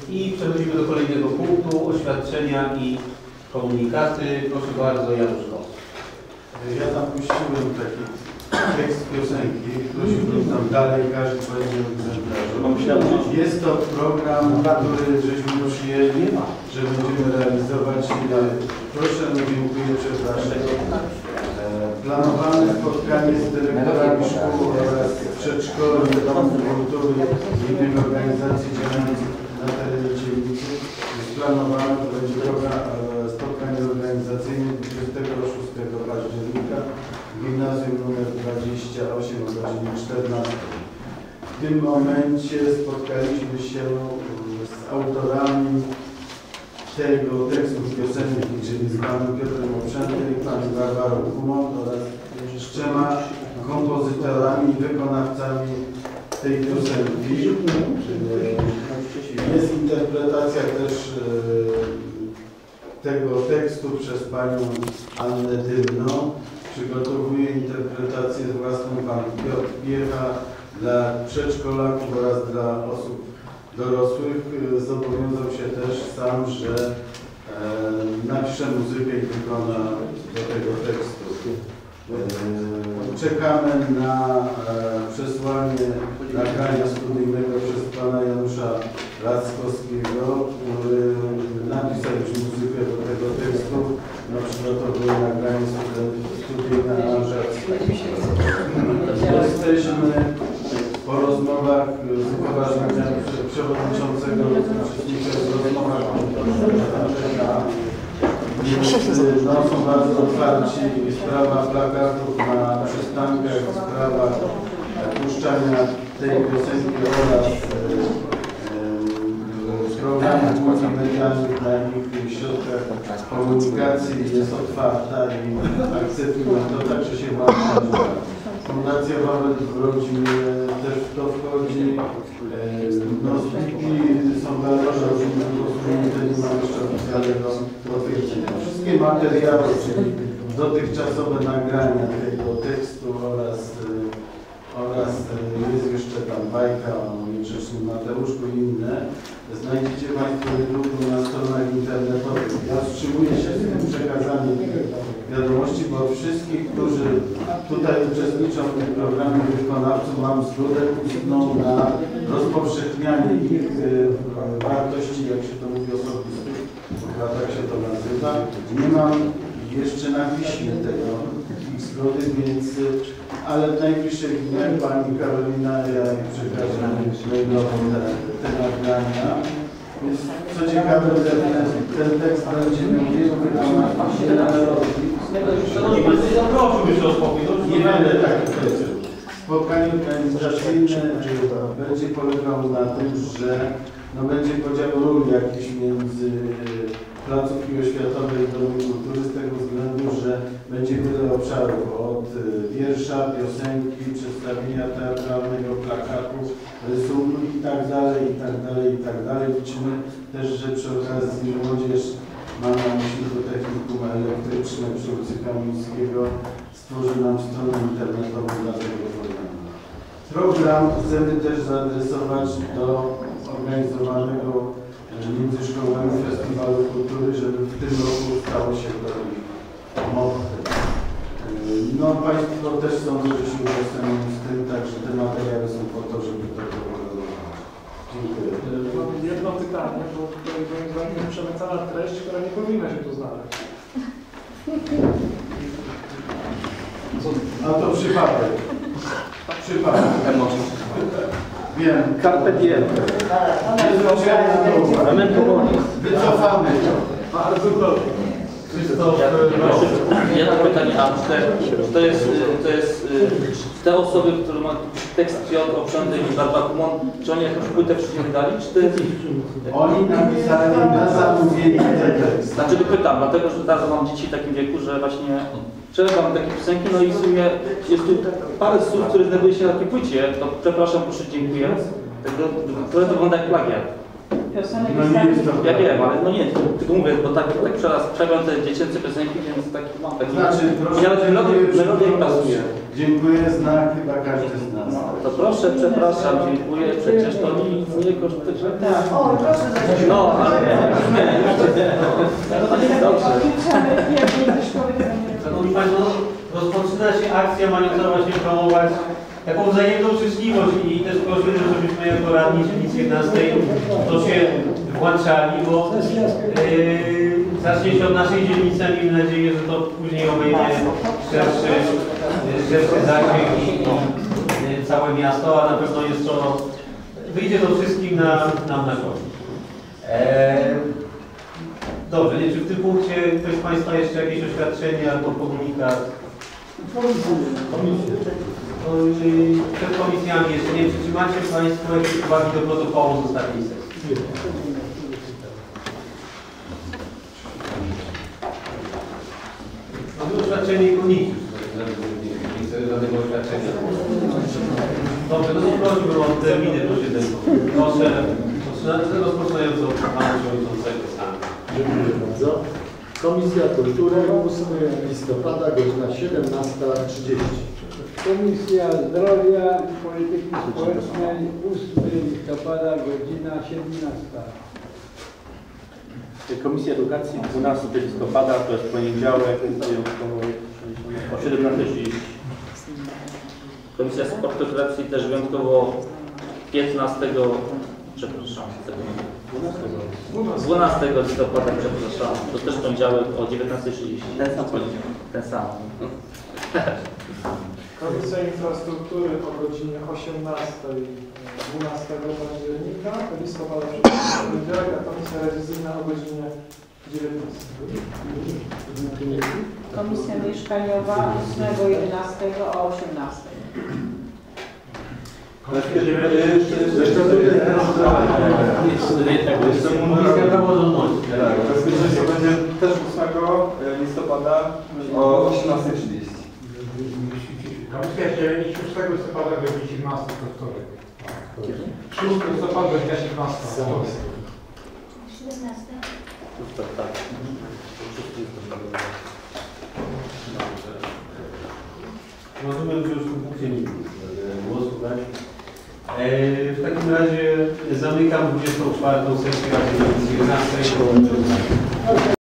I przechodzimy do kolejnego punktu, oświadczenia i komunikaty. Proszę bardzo, Janusz Koch. Ja tam puściłem taki tekst piosenki, prosiłbym tam dalej, każdy będzie egzemplarzu. Jest to program, który żeśmy przyjęli, że będziemy realizować. Proszę, dziękuję, przepraszam. Planowane spotkanie z dyrektorami szkół oraz przedszkoli, domów kultury i innych organizacji działających na terenie dzielnicy. Jest planowane, to będzie spotkanie organizacyjne 26 października w gimnazjum nr 28 o godzinie 14. W tym momencie spotkaliśmy się z autorami tego tekstu piosenki, czyli z panem Piotrem Obrzędem i panem Barbarą Kumą oraz z 3 kompozytorami i wykonawcami tej piosenki. Jest interpretacja też tego tekstu przez panią Annę Dymną. Przygotowuje interpretację własną pan Piotr Piecha dla przedszkolaków oraz dla osób dorosłych. Zobowiązał się też sam, że napisze muzykę i wykona do tego tekstu. Czekamy na przesłanie nagrania studyjnego przez pana Janusza Lackowskiego, który napisał już muzykę do tego tekstu. No, przygotowuje nagranie studyjne aranżacje. Jesteśmy po rozmowach z upoważnieniem przewodniczącego uczestniczych w rozmowach no, są bardzo otwarci. Sprawa plakatów na przystankach, sprawa puszczania tej piosenki oraz programów multimedialnych na ich środkach komunikacji jest otwarta i akceptują to, także się włącza. Fundacja Wawel w rodzinie też w to wchodzi. No, spiki są bardzo rozwinięte, nie ma jeszcze oficjalnego potwierdzenia. Wszystkie materiały, czyli dotychczasowe nagrania tego tekstu oraz jest jeszcze tam bajka o niegrzecznym Mateuszku i inne. Znajdziecie Państwo niedługo na stronach internetowych. Ja wstrzymuję się z tym przekazaniem wiadomości, bo wszystkich, którzy tutaj uczestniczą w tym programie wykonawców, mam zgodę ustną na rozpowszechnianie ich wartości, jak się to mówi, osobistych, chyba tak się to nazywa. Nie mam jeszcze na piśmie tego ich zgody, więc ale w najbliższych dniach pani Karolina, ja przekażę mailowo te nagrania. Więc co ciekawe, ten tekst będzie miał nie będę taki tekst. Spotkanie organizacyjne będzie polegało na tym, że no, będzie podział ról jakiś między placówki oświatowej i Domu Kultury z tego względu, że będzie wiele obszarów od wiersza, piosenki, przedstawienia teatralnego, plakatów, rysunku i tak dalej, i tak dalej, i tak dalej. Liczymy też, że przy okazji młodzież ma na myśli do technikum elektryczne przy ulicy Kamińskiego stworzy nam stronę internetową dla tego programu. Program chcemy też zaadresować do organizowanego między szkołami Festiwalu Kultury, żeby w tym roku stało się to ich mottem. No Państwo też sądzę, że się utożsamią z tym, także te materiały są po to, żeby to proponować. Dziękuję. Mam jedno pytanie, bo tutaj moim zdaniem jest przemycana treść, która nie powinna się tu znaleźć. A to przypadek. Przypadek. Wiem. Carpe diem. Wycofamy to. Bardzo dobrze. Jedno pytanie, a to jest te osoby, które mają tekst Piotr Obrzędem i Barbara Kumon, czy oni jakąś płytę wcześniej wydali, czy to jest ich? Oni napisali na zamówienie ten tekst. Dlaczego pytam? Dlatego, że teraz mam dzieci w takim wieku, że właśnie przeżywam takie piosenki, no i w sumie jest tu parę słów, które znajduje się na takiej płycie, to przepraszam, proszę, dziękuję, które to wygląda jak plagiat. piosenek No nie jest to. Ja wiem, ale no nie, tylko mówię, bo tak przegląd te dziecięce piosenki, więc taki mam taki... Znaczy, proszę, nawet melodia mi pasuje. Dziękuję, zna chyba każdy z nas. To proszę, przepraszam, dziękuję, przecież to nic nie kosztuje. Tak. O, proszę zaśpiewać. No, ale nie, to jest dobrze. Szanowni Państwo, rozpoczyna się akcja mająca właśnie promować taką wzajemną życzliwość i też prosimy, żebyśmy jako radni dzielnicy 11 to się włączali, bo zacznie się od naszej dzielnicy, miejmy nadzieję, że to później obejdzie szerszy zasięg i całe miasto, a na pewno jest to, wyjdzie to wszystkim nam na korzyść. Dobrze, czy w tym punkcie ktoś z Państwa jeszcze jakieś oświadczenie albo komunikat? Przed komisjami jeszcze nie wiem, czy macie Państwo jakieś uwagi do protokołu z ostatniej sesji? Mamy oświadczenie komisji. Nie chcę żadnego oświadczenia. Dobrze, no to prosiłbym o terminy posiedzeń. Proszę, rozpoczynając od Pana Przewodniczącego Stanu. Dziękuję bardzo. Komisja Kultury 8 listopada, godzina 17:30. Komisja Zdrowia i Polityki Społecznej 8 listopada, godzina 17. Komisja Edukacji 12 listopada, to jest poniedziałek, o 17:30. Komisja Sportu i Rekreacji też wyjątkowo 15, przepraszam, 12 listopada, przepraszam, to też poniedziałek o 19:30. Ten sam poniedziałek. Ten sam. Komisja Infrastruktury o godzinie 18, 12 października, listopada poniedziałek, a Komisja Rewizyjna o godzinie 19. Komisja Mieszkaniowa 8.11 o 18. Komisja Praworządności. Bezpieczeństwo będzie też 8 listopada o 18:30. Komisja dzielni 6 listopada do 17 to wtorek. 6 listopada do 17. 17. Tak. Rozumiem, że już w tym punkcie nie było głosu, tak? W takim razie zamykam 24. sesję Rady Dzielnicy 11.